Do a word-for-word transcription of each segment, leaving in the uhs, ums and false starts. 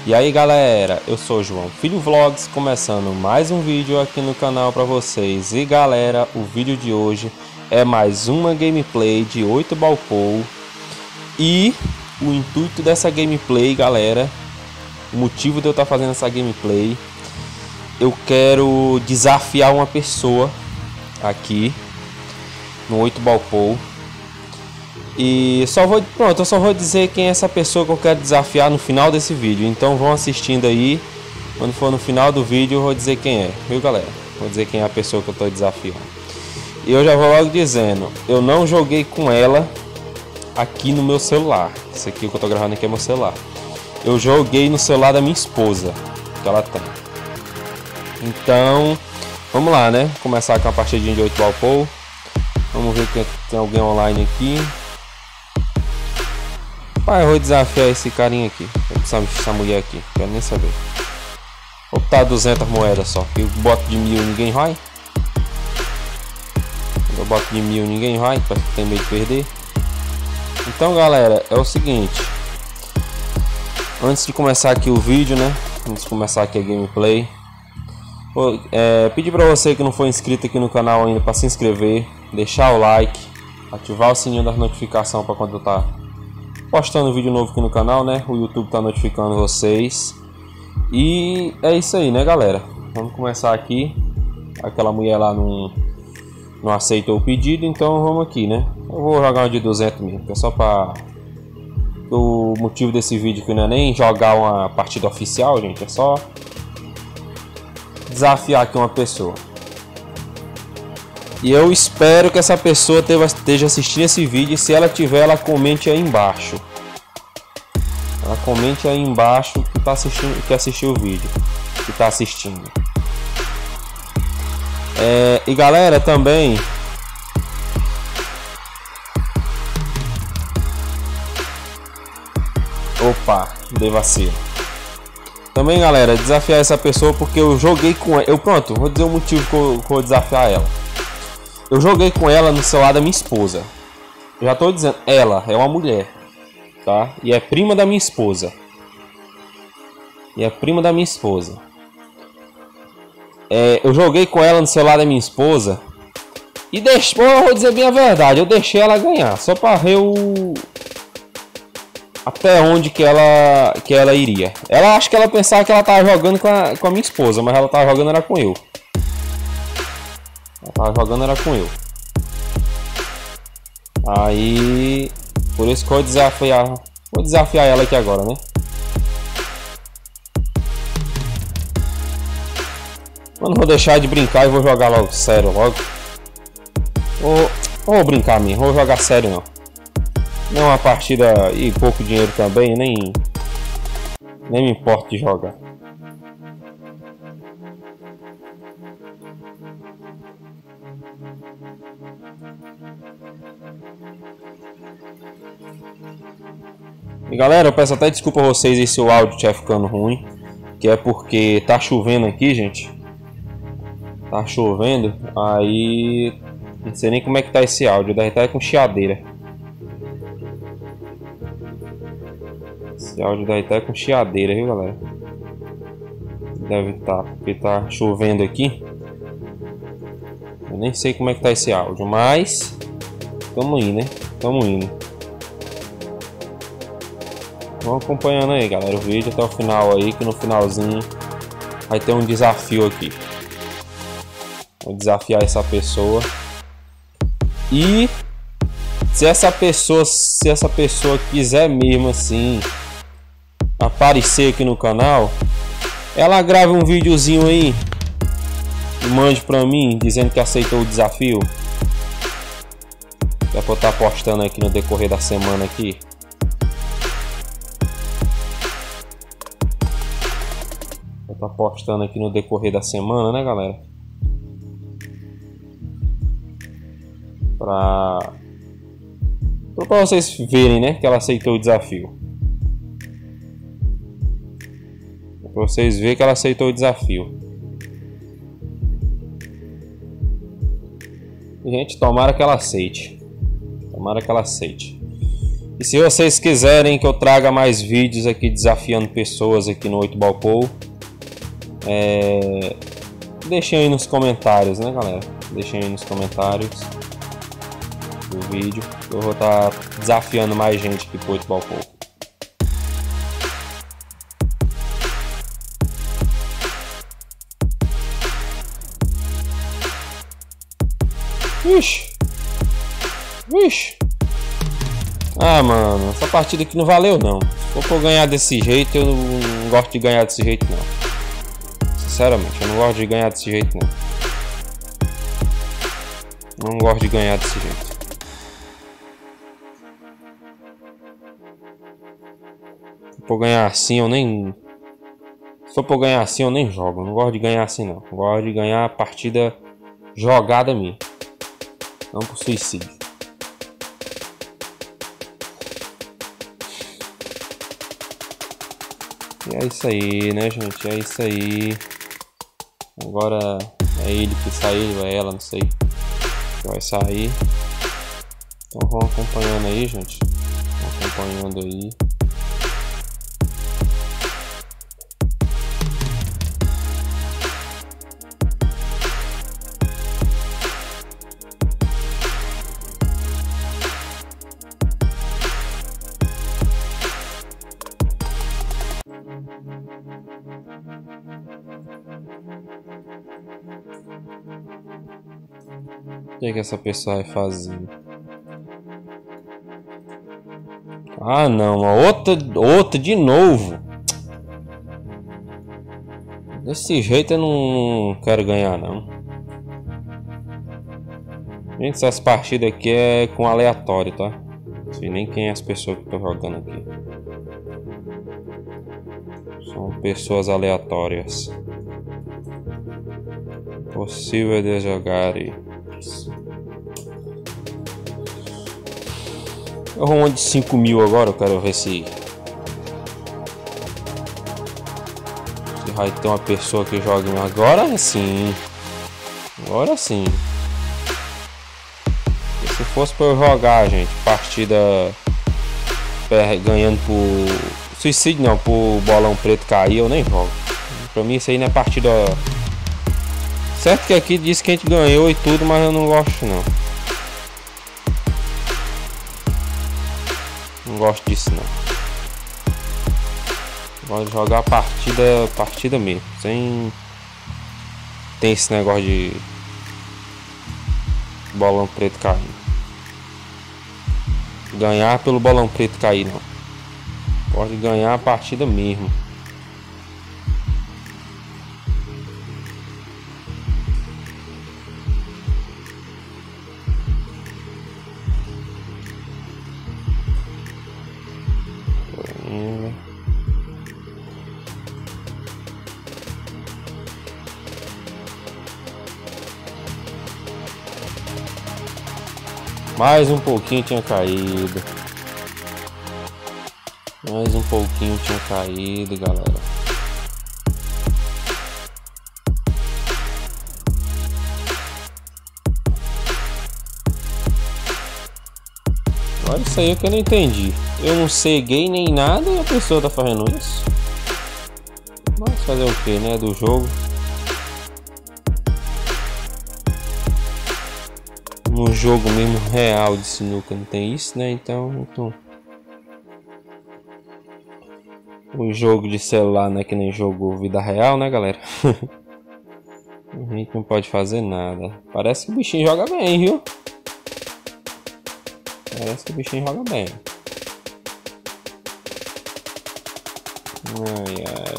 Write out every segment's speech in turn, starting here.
E aí galera, eu sou João Filho Vlogs, começando mais um vídeo aqui no canal para vocês. E galera, o vídeo de hoje é mais uma gameplay de oito ball pool. E o intuito dessa gameplay, galera, o motivo de eu estar fazendo essa gameplay, eu quero desafiar uma pessoa aqui no oito ball pool. E só vou, pronto, eu só vou dizer quem é essa pessoa que eu quero desafiar no final desse vídeo. Então vão assistindo aí. Quando for no final do vídeo eu vou dizer quem é, viu galera? Vou dizer quem é a pessoa que eu estou desafiando. E eu já vou logo dizendo, eu não joguei com ela aqui no meu celular. Isso aqui que eu estou gravando aqui é meu celular. Eu joguei no celular da minha esposa, que ela tem. Então, vamos lá, né? Começar com a partidinha de oito ball pool. Vamos ver que tem alguém online aqui. Pai, eu vou desafiar esse carinha aqui. Essa, essa mulher aqui, quero nem saber. Vou botar duzentas moedas só. Eu boto de mil, ninguém vai. Eu boto de mil, ninguém vai. Parece que tem medo de perder. Então galera, é o seguinte. Antes de começar aqui o vídeo, né? Antes de começar aqui a gameplay, vou é, pedir para você que não for inscrito aqui no canal ainda para se inscrever, deixar o like, ativar o sininho das notificações para quando eu tá postando vídeo novo aqui no canal, né? O YouTube tá notificando vocês. E é isso aí, né galera? Vamos começar aqui. Aquela mulher lá não, não aceitou o pedido, então vamos aqui, né? Eu vou jogar uma de duzentos mesmo, que é só para... O motivo desse vídeo aqui não é nem jogar uma partida oficial, gente. É só desafiar aqui uma pessoa. E eu espero que essa pessoa esteja assistindo esse vídeo. E se ela tiver, ela comente aí embaixo. Ela comente aí embaixo que tá assistindo, que assistiu o vídeo, que tá assistindo. É, e galera, também opa, dei vacilo. Também galera, desafiar essa pessoa porque eu joguei com ela. Eu pronto, vou dizer o motivo que eu, que eu vou desafiar ela. Eu joguei com ela no celular da minha esposa. Já tô dizendo, ela é uma mulher, tá? E é prima da minha esposa. E é prima da minha esposa. É, eu joguei com ela no celular da minha esposa. E deixou, eu vou dizer bem a verdade, eu deixei ela ganhar. Só para ver o... até onde que ela, que ela iria. Ela acho que ela pensava que ela tava jogando com a, com a minha esposa. Mas ela tava jogando era com eu. Ela tava jogando era com eu. Aí, por isso que eu vou desafiar, vou desafiar ela aqui agora, né? Eu não vou deixar de brincar e vou jogar logo sério logo. Vou, vou brincar mesmo, vou jogar sério não. Não é uma partida e pouco dinheiro também, nem nem me importa de jogar. E galera, eu peço até desculpa a vocês aí se o áudio estiver ficando ruim, que é porque tá chovendo aqui, gente. Tá chovendo, aí não sei nem como é que tá esse áudio, deve estar com chiadeira. Esse áudio deve estar com chiadeira, viu galera? Deve estar, porque tá chovendo aqui. Eu nem sei como é que tá esse áudio, mas tamo indo, né? Tamo indo. Vamos acompanhando aí, galera, o vídeo até o final aí, que no finalzinho vai ter um desafio aqui. Vou desafiar essa pessoa. E se essa pessoa, se essa pessoa quiser mesmo assim aparecer aqui no canal, ela grava um videozinho aí e mande pra mim dizendo que aceitou o desafio. É pra eu estar postando aqui no decorrer da semana aqui. Vou estar postando aqui no decorrer da semana, né galera? Pra Pra vocês verem, né, que ela aceitou o desafio. Pra vocês verem que ela aceitou o desafio. Gente, tomara que ela aceite. Tomara que ela aceite. E se vocês quiserem que eu traga mais vídeos aqui desafiando pessoas aqui no oito Ball Pool, é... deixem aí nos comentários, né, galera? Deixem aí nos comentários do vídeo. Eu vou estar desafiando mais gente aqui pro oito Ball Pool. Ixi. Ixi. Ah, mano, essa partida aqui não valeu não. Se for pra eu ganhar desse jeito, eu não gosto de ganhar desse jeito não. Sinceramente, eu não gosto de ganhar desse jeito não. Não gosto de ganhar desse jeito. Se for pra eu ganhar assim, eu nem... Se for pra eu ganhar assim, eu nem jogo. Eu não gosto de ganhar assim não. Eu gosto de ganhar a partida jogada minha. Não por suicídio. E é isso aí, né, gente? É isso aí. Agora é ele que saiu, é ela, não sei. Que vai sair. Então vão acompanhando aí, gente. Vão acompanhando aí. O que, que essa pessoa vai fazer? Ah não, uma outra, outra de novo. Desse jeito eu não quero ganhar não. Gente, essas partidas aqui é com aleatório, tá? Não sei nem quem é as pessoas que estão jogando aqui. São pessoas aleatórias. Possível de jogar e... Eu vou de cinco mil agora, eu quero ver se... Se vai ter uma pessoa que jogue agora sim. Agora sim. E se fosse para eu jogar, gente, partida ganhando por suicídio não, por bolão preto cair, eu nem jogo. Pra mim isso aí não é partida... Certo que aqui diz que a gente ganhou e tudo, mas eu não gosto não. Não gosto disso não. Gosto de jogar a partida, partida mesmo, sem tem esse negócio de bolão preto caindo. Ganhar pelo bolão preto cair não. Gosto de ganhar a partida mesmo. Mais um pouquinho tinha caído. Mais um pouquinho tinha caído, galera. Olha isso aí que eu não entendi. Eu não ceguei nem nada e a pessoa tá fazendo isso. Mas fazer o que, né? Do jogo. No jogo mesmo real de sinuca não tem isso, né? Então, então... o jogo de celular não é que nem jogo vida real, né, galera? A gente não pode fazer nada. Parece que o bichinho joga bem, viu? Parece que o bichinho joga bem. Ai, ai.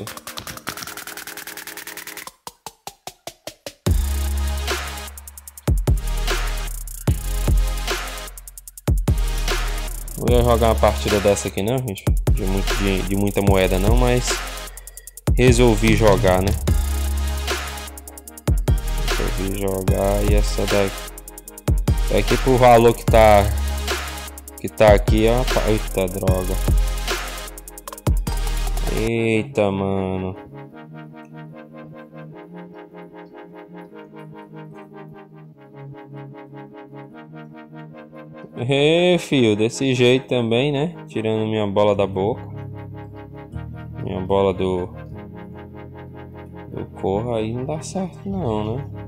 Não ia jogar uma partida dessa aqui não, gente, de, muito, de, de muita moeda não, mas resolvi jogar, né? Resolvi jogar e essa daqui, daqui pro valor que tá que tá aqui, ó. Eita droga. Eita, mano. É, filho, desse jeito também, né? Tirando minha bola da boca. Minha bola do... do corro aí não dá certo não, né?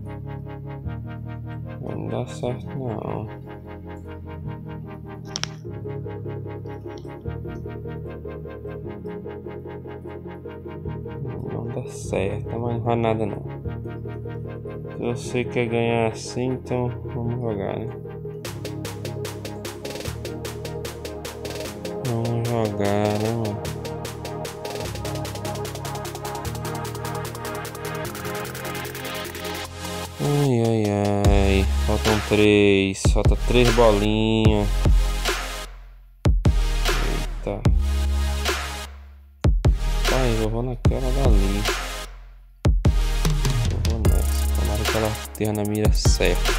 Não dá certo não. Não dá certo, mas não vai nada não. Se você quer ganhar assim, então vamos jogar, né? Vamos jogar, né, mano? Ai, ai, ai. Faltam três. Falta três bolinhas. Eita. Pai, eu vou naquela dali. Eu vou nessa. Tomara que ela esteja na mira certa.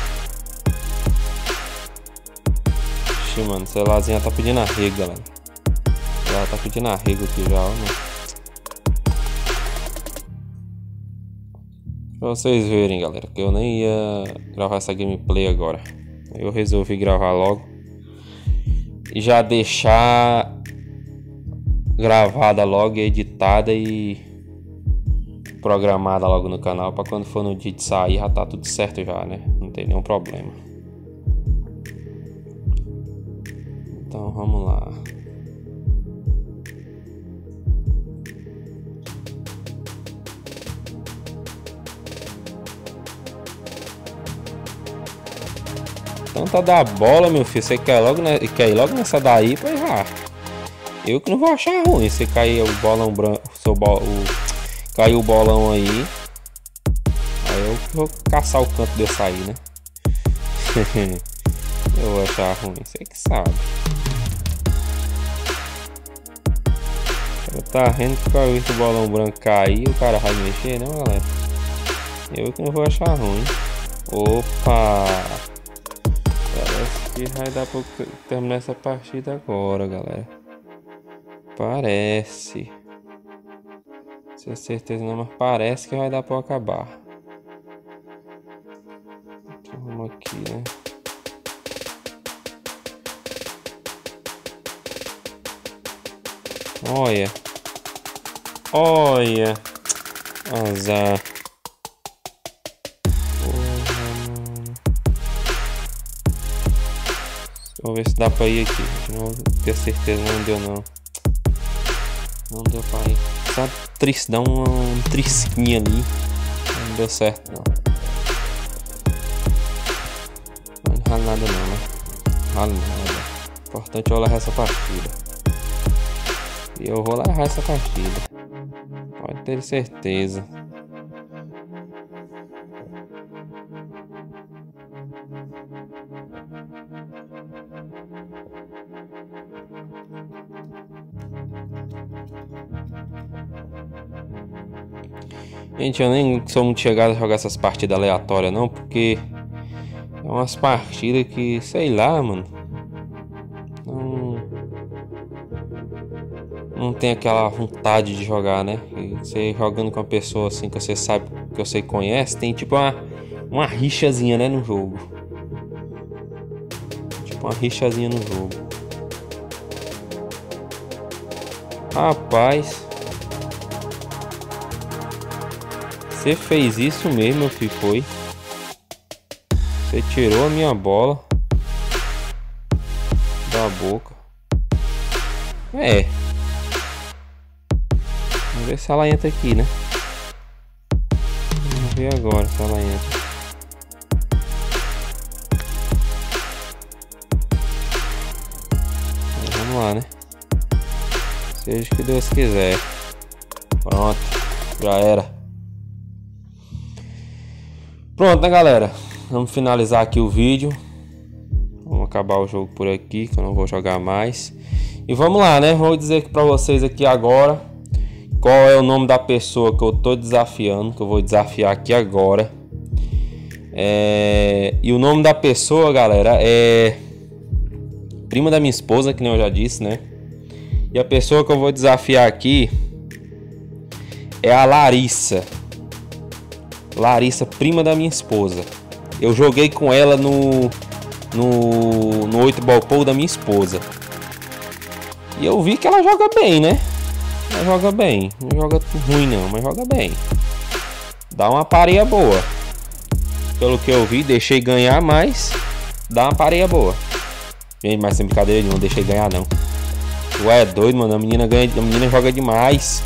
Ixi, mano. O celularzinho tá pedindo arrego, galera. Ela tá pedindo arrego aqui já, ó, mano. Pra vocês verem, galera, que eu nem ia gravar essa gameplay agora. Eu resolvi gravar logo e já deixar gravada logo, editada e programada logo no canal, para quando for no dia de sair já tá tudo certo já, né? Não tem nenhum problema. Então vamos lá. Tanta da bola, meu filho. Você quer logo, né? Quer ir logo nessa daí pra errar. Eu que não vou achar ruim. Você cair o bolão branco. Seu bol, o, caiu o bolão aí. Aí eu vou caçar o canto de eu sair, né? Eu vou achar ruim. Você que sabe. Eu tá rindo que eu vi o bolão branco cair. O cara vai mexer, não, galera? Eu que não vou achar ruim. Opa! Parece que vai dar pra terminar essa partida agora, galera. Parece. Não tenho certeza não, mas parece que vai dar pra acabar. Então, vamos aqui, né? Olha. Olha. Azar. Vou ver se dá pra ir aqui. Não tenho certeza, não deu não. Não deu pra ir. Só tris, dá um, um trisquinho ali. Não deu certo não. Não rala nada não, né? Rala nada. Importante é eu levar essa partida. E eu vou levar essa partida. Pode ter certeza. Gente, eu nem sou muito chegado a jogar essas partidas aleatórias não, porque é umas partidas que, sei lá, mano, não, não tem aquela vontade de jogar, né? E você jogando com uma pessoa assim que você sabe, que você conhece, tem tipo uma, uma rixazinha, né, no jogo. Tipo uma rixazinha no jogo. Rapaz, você fez isso mesmo, meu filho, foi. Você tirou a minha bola da boca. É. Vamos ver se ela entra aqui, né? Vamos ver agora se ela entra. Então, vamos lá, né? Seja o que Deus quiser. Pronto, já era. Pronto, né, galera? Vamos finalizar aqui o vídeo. Vamos acabar o jogo por aqui, que eu não vou jogar mais. E vamos lá, né? Vou dizer aqui pra vocês aqui agora qual é o nome da pessoa que eu tô desafiando, que eu vou desafiar aqui agora. É... E o nome da pessoa, galera, é prima da minha esposa, que nem eu já disse, né? E a pessoa que eu vou desafiar aqui é a Larissa. Larissa, prima da minha esposa. Eu joguei com ela no no, no oito ball pool da minha esposa. E eu vi que ela joga bem, né? Ela joga bem. Não joga ruim não, mas joga bem. Dá uma pareia boa. Pelo que eu vi, deixei ganhar, mas dá uma pareia boa. Gente, mas sem brincadeira nenhuma, não deixei ganhar não. Tu é doido, mano. A menina ganha, a menina joga demais.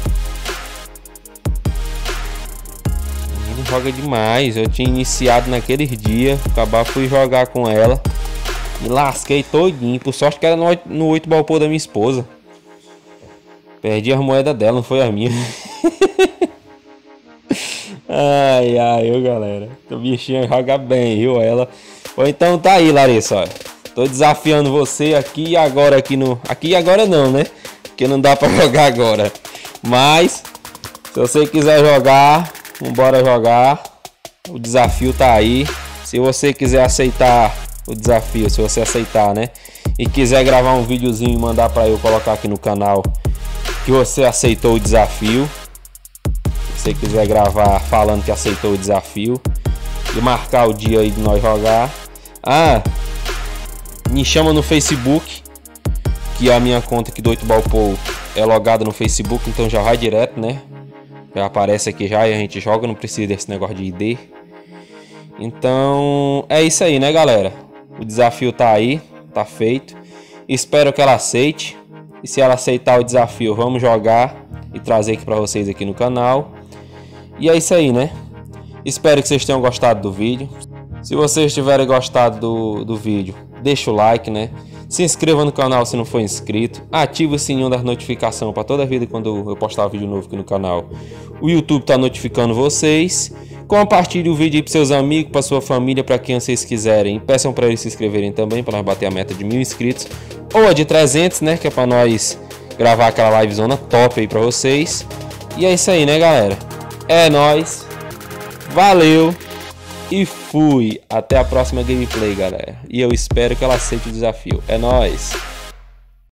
A menina joga demais. Eu tinha iniciado naqueles dias. Acabar fui jogar com ela. Me lasquei todinho. Por sorte que era no, no oito ball pool da minha esposa. Perdi as moedas dela, não foi a minha. Ai, ai, ô galera. A bichinha joga bem, viu? Ela. Ou então tá aí, Larissa, ó. Tô desafiando você aqui e agora aqui no... Aqui e agora não, né? Porque não dá pra jogar agora. Mas, se você quiser jogar, vambora jogar. O desafio tá aí. Se você quiser aceitar o desafio, se você aceitar, né? E quiser gravar um videozinho e mandar pra eu colocar aqui no canal que você aceitou o desafio. Se você quiser gravar falando que aceitou o desafio e marcar o dia aí de nós jogar. Ah... Me chama no Facebook, que a minha conta aqui do oito ball pool é logada no Facebook, então já vai direto, né? Já aparece aqui já e a gente joga, não precisa desse negócio de I D. Então é isso aí, né, galera? O desafio tá aí, tá feito. Espero que ela aceite. E se ela aceitar o desafio, vamos jogar e trazer aqui pra vocês aqui no canal. E é isso aí, né? Espero que vocês tenham gostado do vídeo. Se vocês tiverem gostado do, do vídeo, deixa o like, né? Se inscreva no canal se não for inscrito. Ative o sininho das notificações para toda vida quando eu postar vídeo novo aqui no canal. O YouTube tá notificando vocês. Compartilhe o vídeo aí para seus amigos, para sua família, para quem vocês quiserem. Peçam para eles se inscreverem também, para nós bater a meta de mil inscritos. Ou a de trezentos, né? Que é para nós gravar aquela livezona top aí para vocês. E é isso aí, né, galera? É nóis. Valeu. E fui. Até a próxima gameplay, galera. E eu espero que ela aceite o desafio. É nóis.